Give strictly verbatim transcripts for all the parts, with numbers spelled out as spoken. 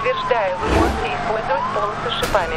Предупреждаю, вы можете использовать полосы с шипами.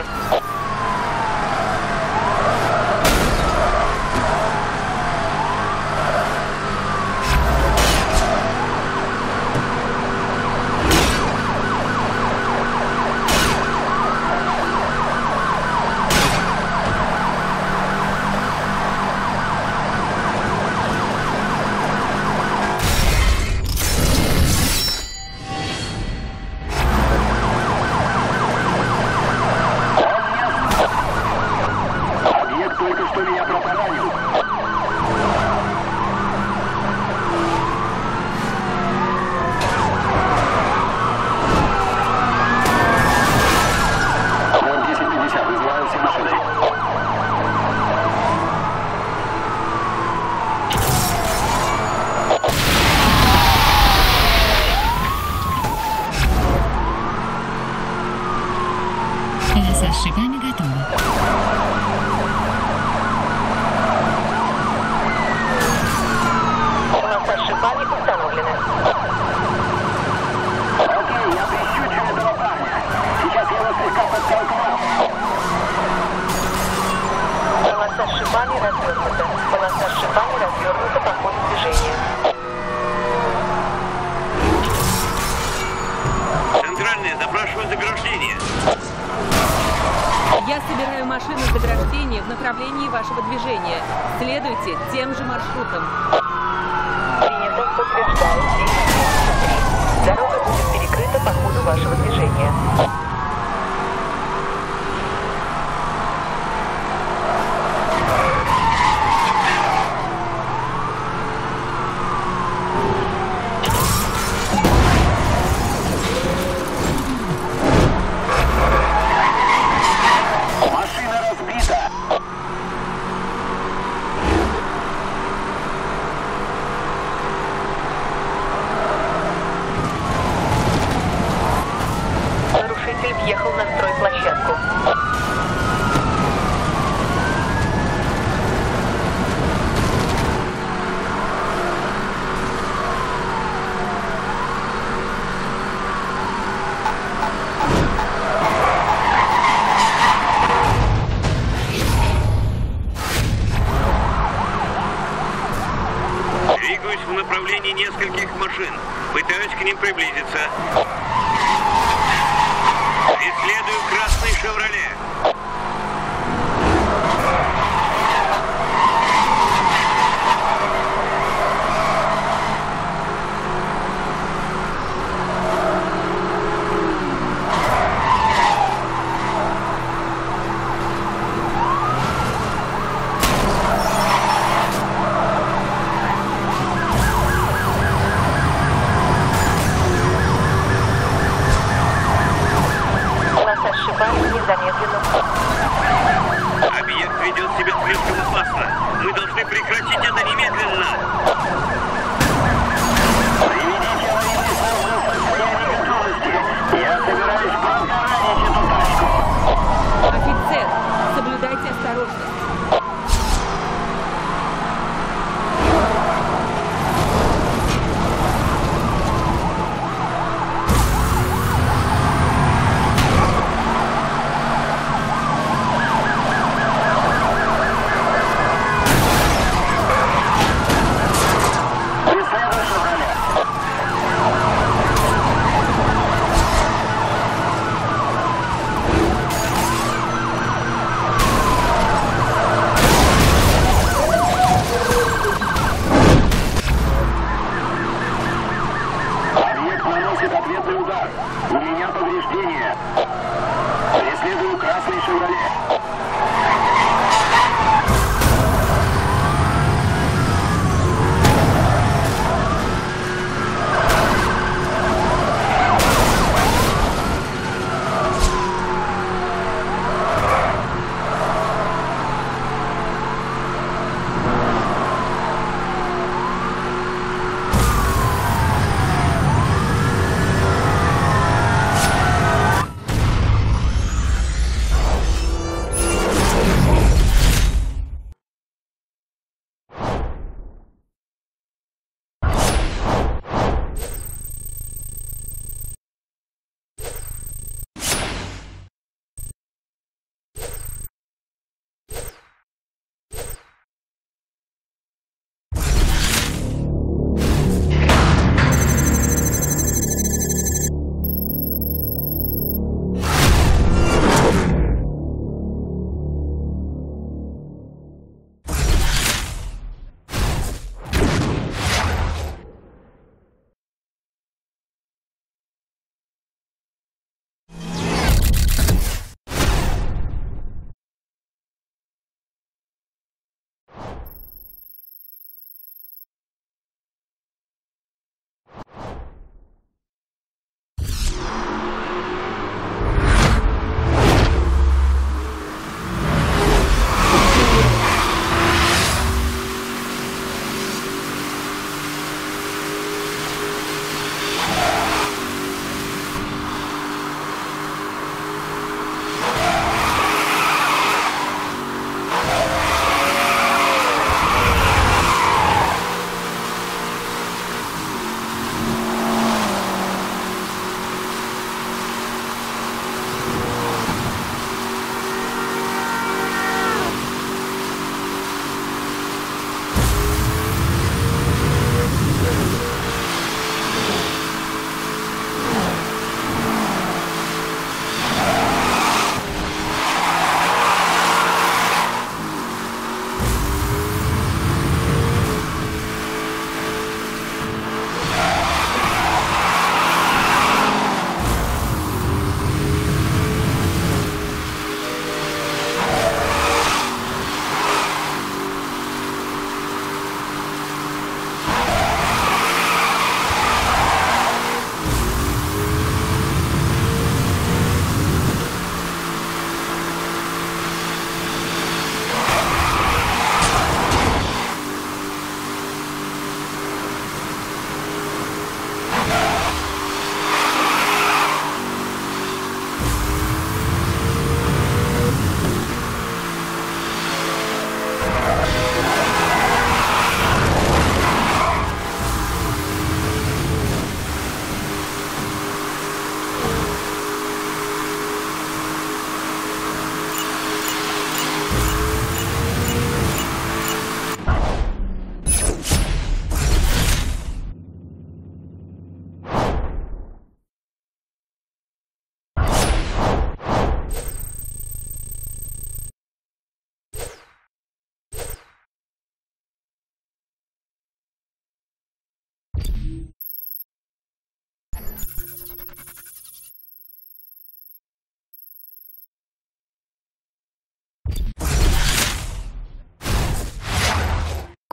Полоса с шипами готова. Полоса с шипами установлена. Окей, я прищучу этого парня. Сейчас я его слегка подтолкну. Полоса с шипами развернута. Полоса с шипами развернута по ходу движения. Центральная, запрашиваю заграждение. Я собираю машины заграждения в направлении вашего движения. Следуйте тем же маршрутом. Принято, подтверждаю. Дорога будет перекрыта по ходу вашего движения. Въехал на стройплощадку. Двигаюсь в направлении нескольких машин. Пытаюсь к ним приблизиться. Преследую красный «Шевроле». Замедленно. Объект ведет себя слишком опасно. Мы должны прекратить это немедленно. Приведите аварийный службу в состояние готовности. Я собираюсь протаранить эту тачку. Офицер, соблюдайте осторожность.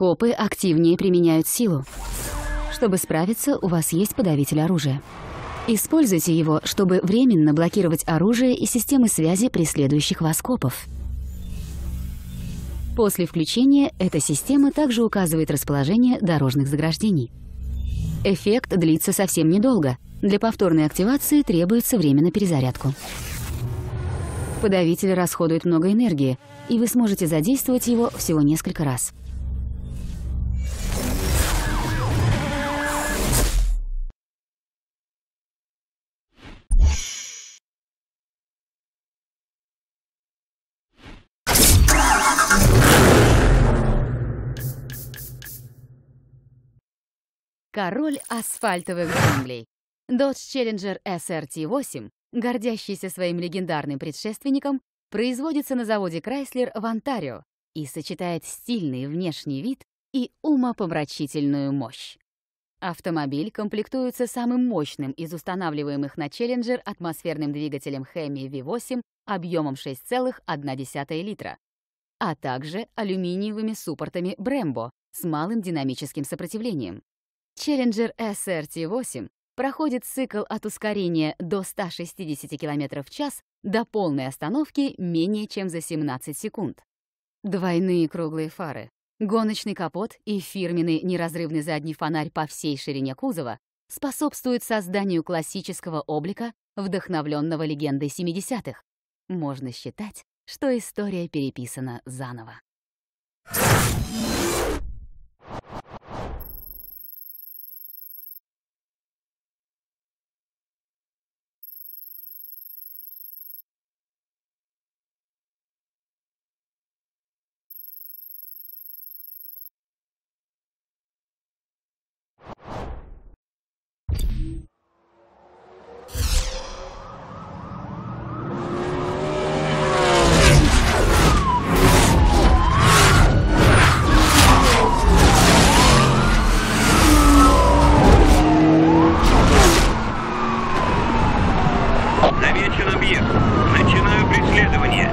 Копы активнее применяют силу. Чтобы справиться, у вас есть подавитель оружия. Используйте его, чтобы временно блокировать оружие и системы связи преследующих вас копов. После включения эта система также указывает расположение дорожных заграждений. Эффект длится совсем недолго. Для повторной активации требуется время на перезарядку. Подавитель расходует много энергии, и вы сможете задействовать его всего несколько раз. Король асфальтовых джунглей. Dodge Challenger эс эр ти восемь, гордящийся своим легендарным предшественником, производится на заводе Chrysler в Онтарио и сочетает стильный внешний вид и умопомрачительную мощь. Автомобиль комплектуется самым мощным из устанавливаемых на Challenger атмосферным двигателем Hemi ви восемь объемом шесть целых одна десятая литра, а также алюминиевыми суппортами Brembo с малым динамическим сопротивлением. Challenger эс эр ти восемь проходит цикл от ускорения до ста шестидесяти километров в час до полной остановки менее чем за семнадцать секунд. Двойные круглые фары, гоночный капот и фирменный неразрывный задний фонарь по всей ширине кузова способствуют созданию классического облика, вдохновленного легендой семидесятых. Можно считать, что история переписана заново. Замечен объект. Начинаю преследование.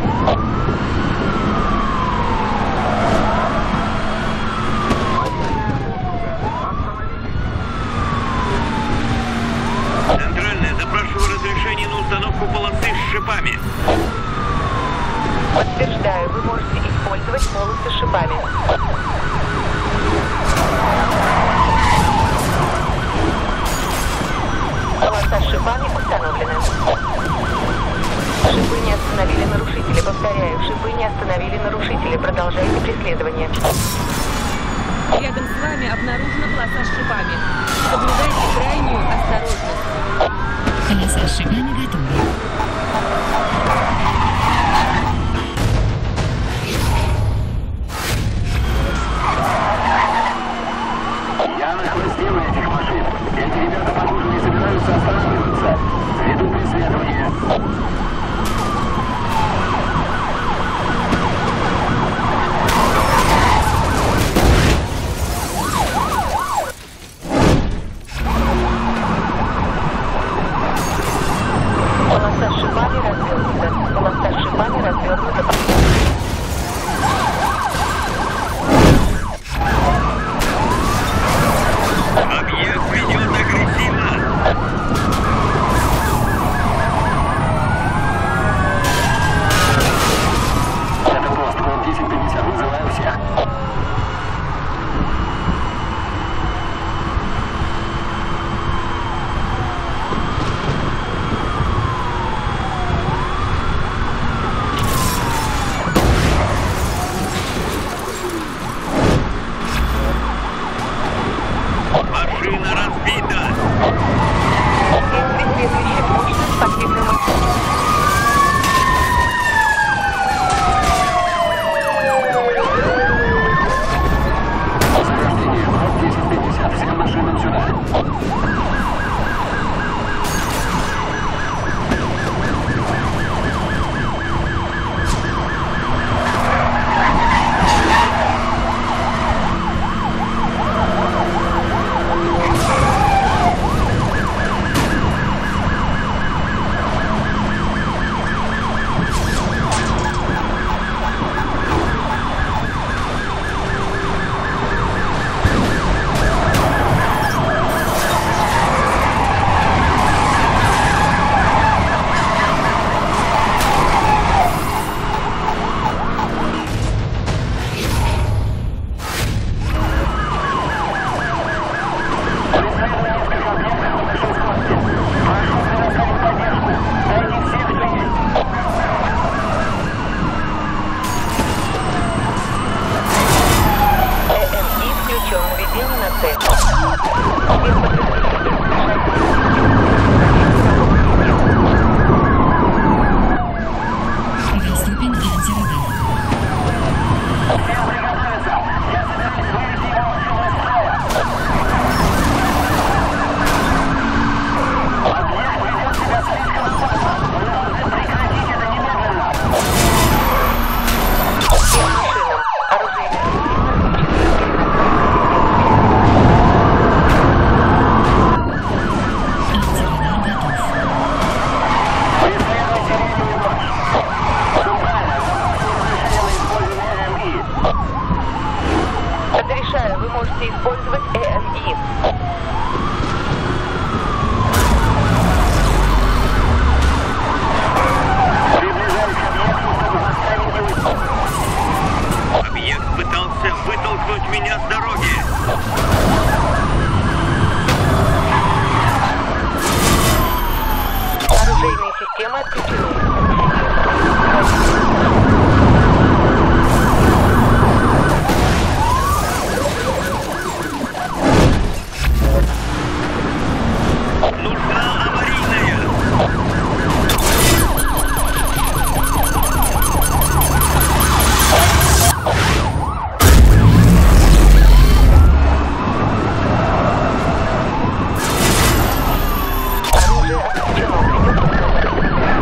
Центральная, запрашиваю разрешение на установку полосы с шипами. Подтверждаю, вы можете использовать полосы с шипами. Полоса с шипами установлена. Шипы не остановили нарушителя. Повторяю, шипы не остановили нарушителя. Продолжайте преследование. Рядом с вами обнаружена полоса с шипами. Соблюдайте крайнюю осторожность. Полоса с шипами готова. Я на хвосте у этих машин. Эти ребята, похоже, не собираются останавливаться. Веду преследование. Полоса Предупреждаю, вы можете использовать э эм и. Приближаюсь к объекту, чтобы заставить его. Объект пытался вытолкнуть меня с дороги. Оружейные системы отключены. Нужна аварийная. Оружие отключено.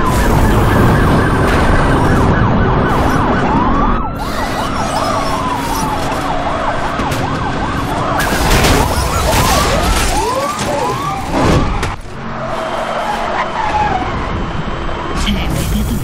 Реактор готов.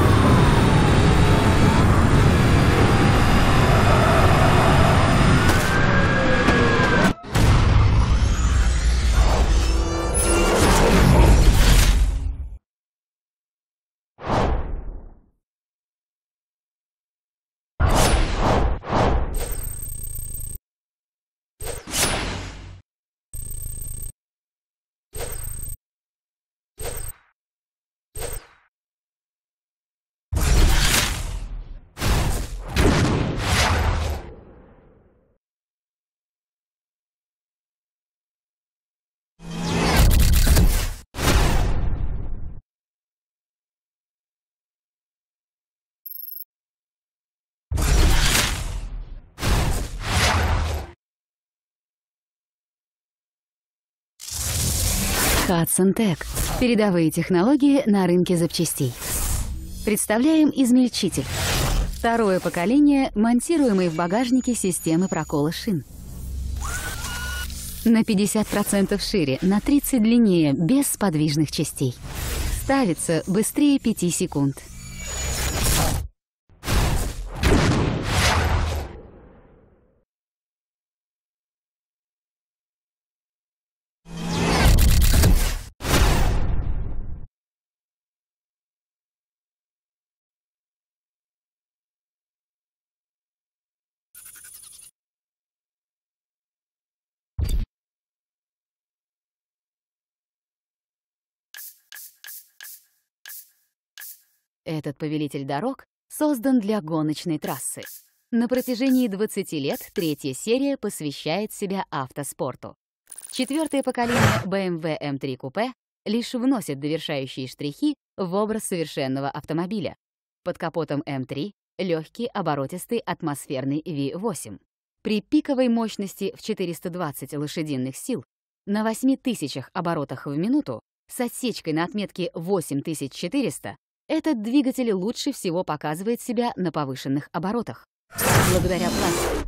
Hudson Tech. Передовые технологии на рынке запчастей. Представляем измельчитель. Второе поколение, монтируемый в багажнике системы прокола шин. На пятьдесят процентов шире, на тридцать длиннее, без подвижных частей. Ставится быстрее пяти секунд. Этот повелитель дорог создан для гоночной трассы. На протяжении двадцати лет третья серия посвящает себя автоспорту. Четвертое поколение бэ эм вэ эм три купе лишь вносит довершающие штрихи в образ совершенного автомобиля. Под капотом эм три легкий оборотистый атмосферный ви восемь. При пиковой мощности в четыреста двадцать лошадиных сил на восьми тысячах оборотах в минуту с отсечкой на отметке восемь тысяч четыреста этот двигатель лучше всего показывает себя на повышенных оборотах. Благодаря пластику